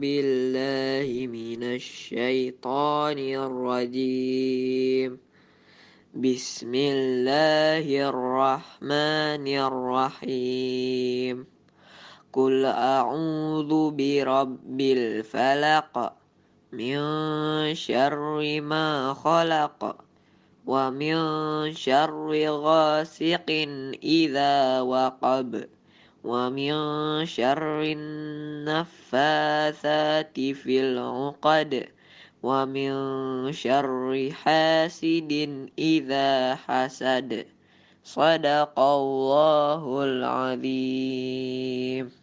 بالله من الشيطان الرجيم. بسم الله الرحمن الرحيم. قل أعوذ برب الفلق من شر ما خلق ومن شر غاسق إذا وقب ومن شر النفاثات في العقد ومن شر حاسد إذا حسد. صدق الله العظيم.